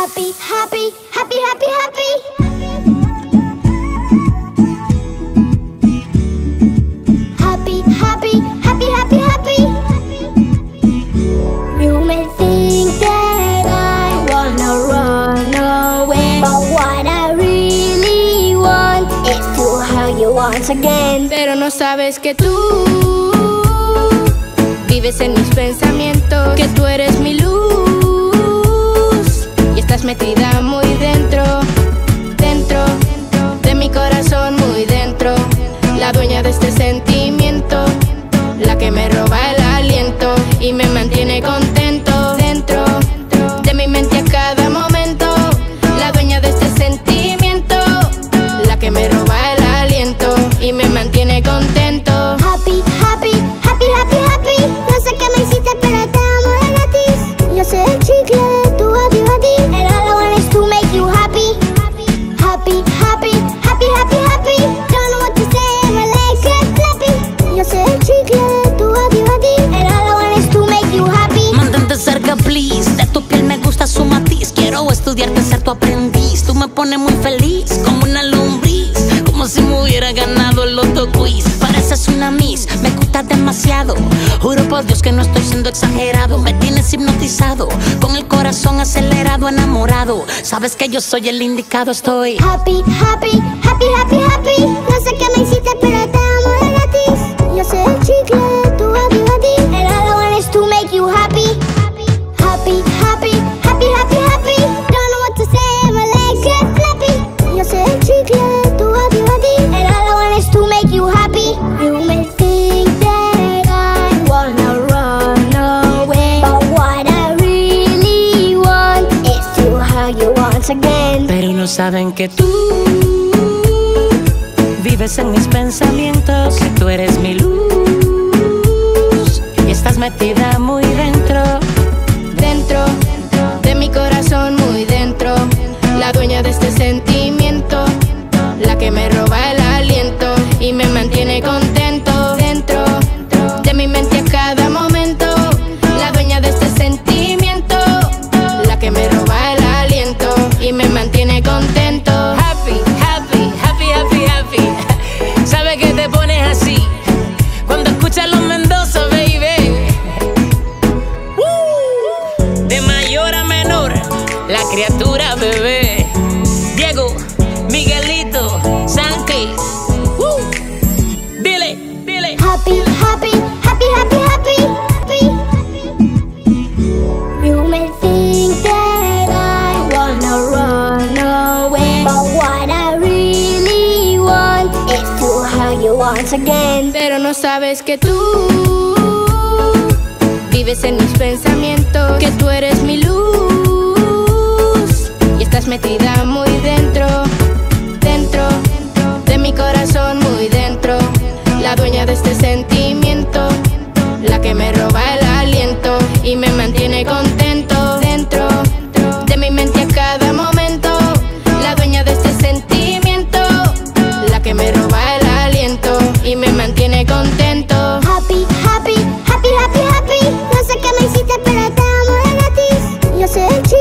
Happy, happy, happy, happy, happy. Happy, happy, happy, happy, happy. You may think that I wanna run away, but what I really want is to hug you once again. Pero no sabes que tú vives en mis pensamientos, que tú eres mi luz y estás metida muy dentro, dentro de mi corazón, muy dentro. La dueña de este sentimiento, la que me roba el aliento y me mantiene contento, dentro de mi mente a cada momento. La dueña de este sentimiento, la que me roba el aliento y me mantiene contento. Happy, happy, happy, happy, happy. No sé qué me hiciste, pero te amo de gratis. Yo soy el chicle de tu body, body, and all I want is to make you happy. Happy, happy, happy, happy, happy. Don't know what to say, my legs get flappy. Yo soy el chicle de tu body, body, and all I want is to make you happy. Mantente cerca, please. De tu piel me gusta su matiz. Quiero estudiarte, ser tu aprendiz. Tú me pones muy feliz, como una lombriz, como si me hubiera ganado el Loto Quiz. Pareces una miss, me gustas demasiado. Juro por Dios que no estoy siendo exagerado. Me tienes hipnotizado, con el corazón acelerado, enamorado. Sabes que yo soy el indicado, estoy Happy, happy, happy, happy, happy. No sé qué me hiciste, pero te amo de gratis. Yo soy el chicle de tu body, body, and all I want is to make you happy. Happy, happy, happy, happy, happy. Don't know what to say, my legs get flappy. Yo soy el chicle de tu body, body, and all I want is to make you happy. You may think that I wanna run away, but what I really want is to hug you once again. pero no saben que tú vives en mis pensamientos, que tú eres mi luz y estás metida muy dentro, Dentro de mi corazón, muy dentro. La dueña de este sentimiento, la que me roba el aliento y me mantiene contento, dentro de mi mente a cada momento. La dueña de este sentimiento, la que me roba el aliento y me mantiene contento. Happy, happy, happy, happy, happy. ¿Sabe que te pones así cuando escuchas los Mendoza, baby? De mayor a menor, la criatura, bebé. Diego, Miguelito, Santi. Dile, dile. Happy, happy, happy, happy, happy, happy. You may think that I wanna run away, but what I really want is to hug you once again. Pero no sabes que tú vives en mis pensamientos, que tú eres mi luz y estás metida muy dentro, dentro de mi corazón, muy dentro. La dueña de este sentimiento, la que me roba el aliento y me mantiene contento, dentro de mi mente a cada momento. La dueña de este sentimiento, la que me roba el aliento y me mantiene contento. Happy, happy, happy, happy, happy. No sé qué me hiciste, pero te amo de gratis. Yo soy el